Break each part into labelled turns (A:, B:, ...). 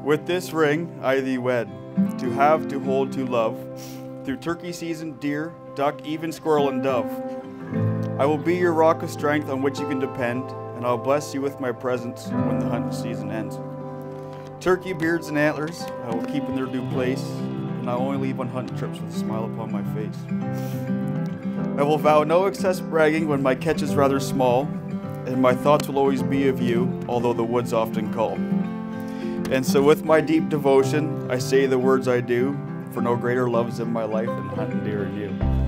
A: With this ring I thee wed, to have, to hold, to love, through turkey season, deer, duck, even squirrel and dove. I will be your rock of strength on which you can depend, and I'll bless you with my presence when the hunt season ends. Turkey beards and antlers I will keep in their due place, and I'll only leave on hunting trips with a smile upon my face. I will vow no excess bragging when my catch is rather small, and my thoughts will always be of you, although the woods often call. And so with my deep devotion, I say the words I do, for no greater love's in my life than hunting deer and you.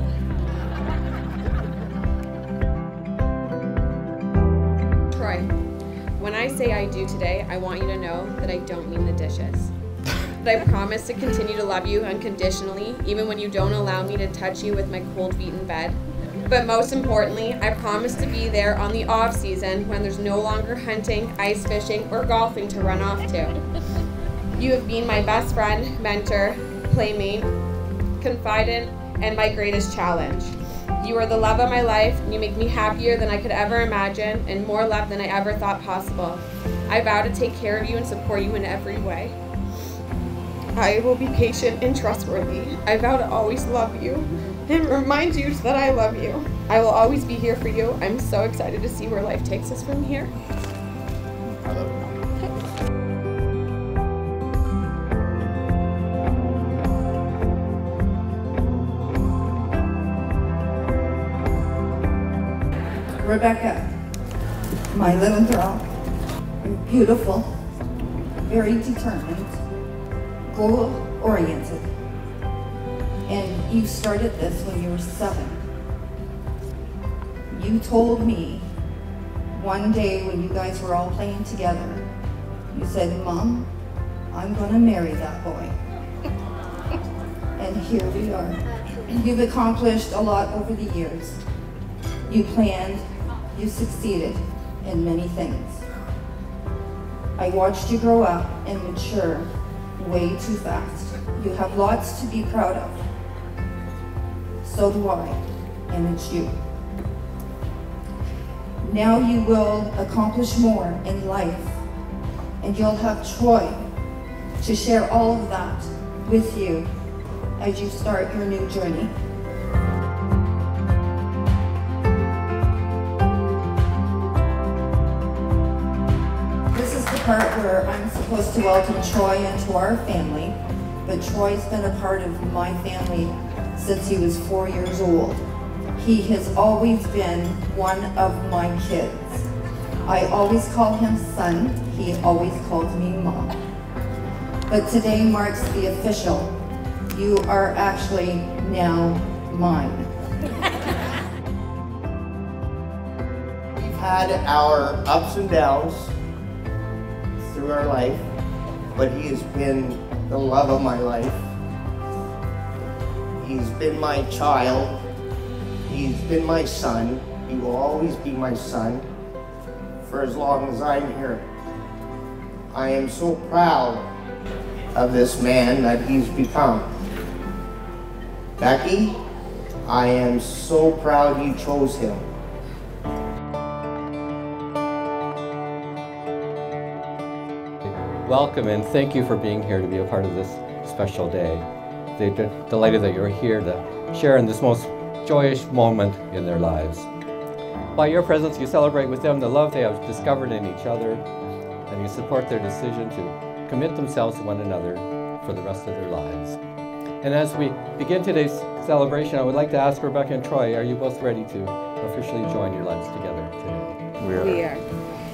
B: Troy, when I say I do today, I want you to know that I don't mean the dishes. That I promise to continue to love you unconditionally, even when you don't allow me to touch you with my cold feet in bed. But most importantly, I promise to be there on the off season when there's no longer hunting, ice fishing, or golfing to run off to. You have been my best friend, mentor, playmate, confidant, and my greatest challenge. You are the love of my life, and you make me happier than I could ever imagine, and more loved than I ever thought possible. I vow to take care of you and support you in every way. I will be patient and trustworthy. I vow to always love you and remind you that I love you. I will always be here for you. I'm so excited to see where life takes us from here.
A: I love you.
C: Rebecca, my little girl, you're beautiful, very determined, goal-oriented, and you started this when you were 7. You told me one day when you guys were all playing together, you said, Mom, I'm gonna marry that boy. And here we are. You've accomplished a lot over the years. You planned, you succeeded in many things. I watched you grow up and mature way too fast. You have lots to be proud of. So do I, and it's you. Now you will accomplish more in life, and you'll have Troy to share all of that with you as you start your new journey. This is the part where I'm supposed to welcome Troy into our family, but Troy's been a part of my family since he was 4 years old. He has always been one of my kids. I always call him son, he always calls me mom. But today marks the official. You are actually now mine.
D: We've had our ups and downs through our life, but he has been the love of my life. He's been my child. He's been my son. He will always be my son for as long as I'm here. I am so proud of this man that he's become. Becky, I am so proud you chose him.
E: Welcome and thank you for being here to be a part of this special day. They're delighted that you're here to share in this most joyous moment in their lives. By your presence, you celebrate with them the love they have discovered in each other, and you support their decision to commit themselves to one another for the rest of their lives. And as we begin today's celebration, I would like to ask Rebecca and Troy, are you both ready to officially join your lives together today?
B: We are.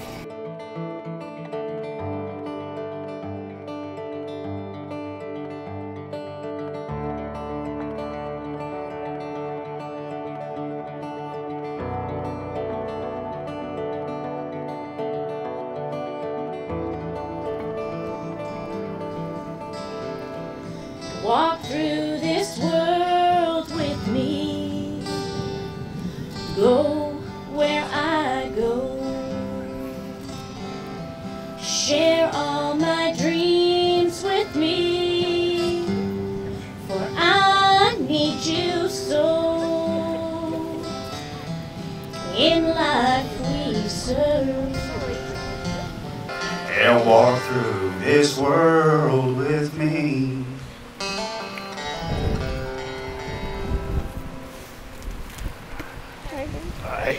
F: Walk through this world with me, go where I go, share all my dreams with me, for I need you so. In life we serve,
G: and walk through this world with me. Bye.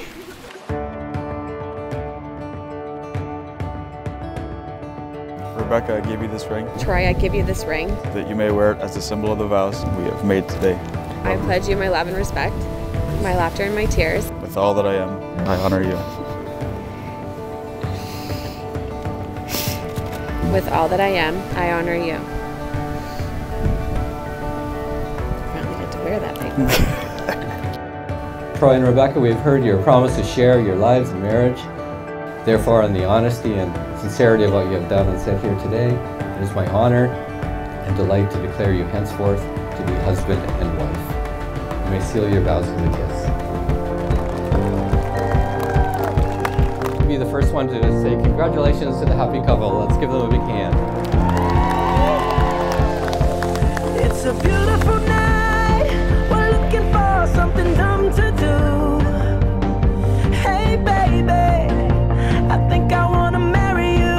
A: Rebecca, I give you this ring,
B: Troy, I give you this ring.
A: that you may wear it as a symbol of the vows we have made today.
B: I pledge you my love and respect, my laughter and my tears.
A: With all that I am, I honor you.
B: With all that I am, I honor you. Finally get to wear that thing.
E: Troy and Rebecca, we've heard your promise to share your lives and marriage. Therefore, in the honesty and sincerity of what you have done and said here today, it is my honor and delight to declare you henceforth to be husband and wife. You may seal your vows with a kiss. Be the first one to say congratulations to the happy couple. Let's give them a big hand.
H: It's a beautiful night. We're looking for something dumb to do. Hey baby, I think I wanna marry you.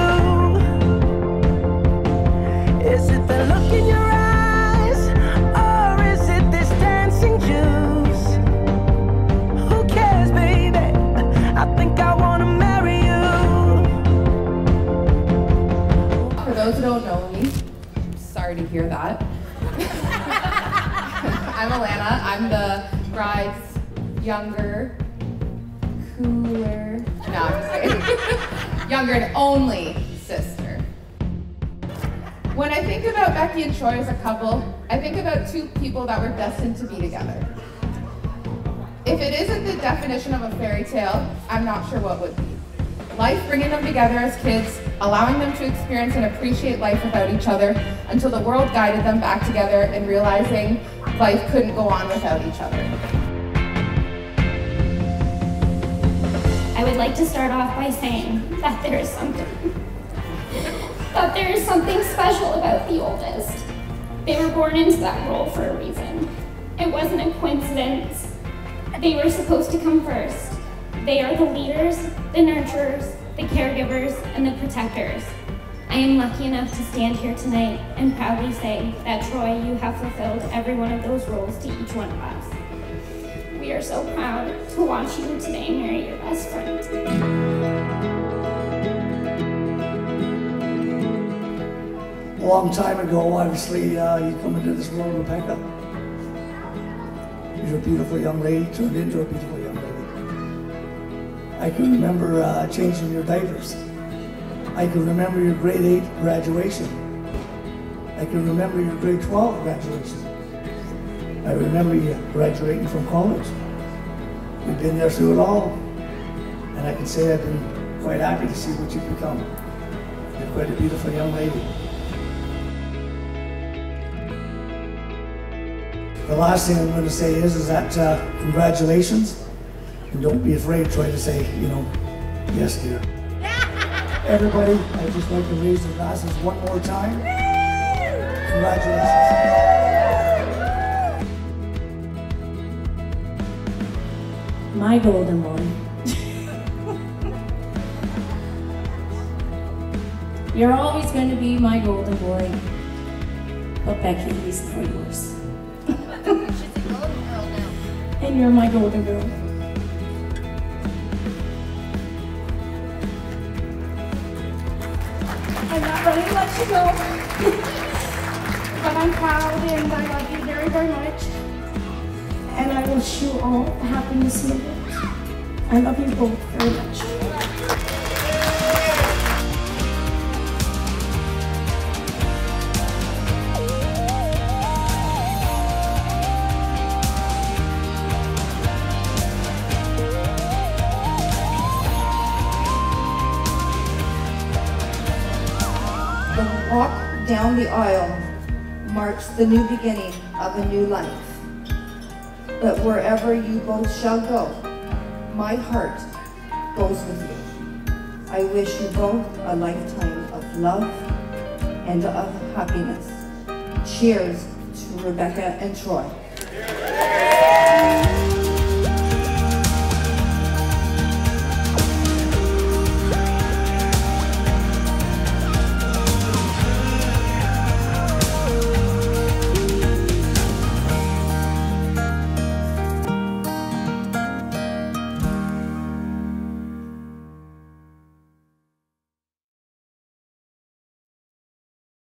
H: Is it the look in your eyes, or is it this dancing juice? Who cares, baby? I think I wanna marry you.
I: For those who don't know me, I'm sorry to hear that. I'm Alana. I'm the bride's younger, cooler, no, I'm just kidding. Younger and only sister. When I think about Becky and Troy as a couple, I think about two people that were destined to be together. If it isn't the definition of a fairy tale, I'm not sure what would be. Life bringing them together as kids, allowing them to experience and appreciate life without each other until the world guided them back together and realizing life couldn't go on without each other.
J: I would like to start off by saying that there is something special about the oldest. They were born into that role for a reason. It wasn't a coincidence. They were supposed to come first. They are the leaders, the nurturers, the caregivers, and the protectors. I am lucky enough to stand here tonight and proudly say that, Troy, you have fulfilled every one of those roles to each one of us. We are so proud to watch you today marry your best friend.
K: A long time ago, obviously, you come into this world, Rebecca. You're a beautiful young lady, turned into a beautiful young lady. I can remember changing your diapers. I can remember your grade 8 graduation. I can remember your grade 12 graduation. I remember you graduating from college. We've been there through it all. And I can say I've been quite happy to see what you've become. You're quite a beautiful young lady. The last thing I'm going to say is that congratulations. And don't be afraid, Troy, to say, yes, dear. Everybody, I'd just like to raise the glasses one more time. Congratulations.
F: My golden boy. You're always going to be my golden boy. But Becky, he's not yours.
C: She's a golden girl now.
F: And you're my golden girl. I'm not ready to let you go. But I'm proud and I love you very, very much. And I wish you all happiness in the world. I love you both very much.
C: The walk down the aisle marks the new beginning of a new life. But wherever you both shall go, my heart goes with you. I wish you both a lifetime of love and of happiness. Cheers to Rebecca and Troy.